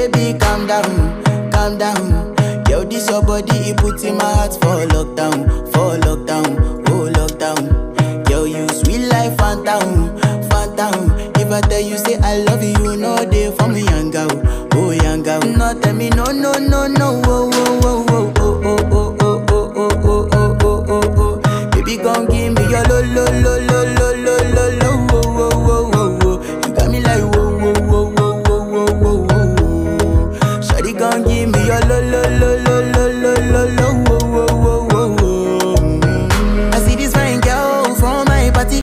baby, calm down, calm down. Yo, this your body, it puts in my heart for lockdown, for lockdown.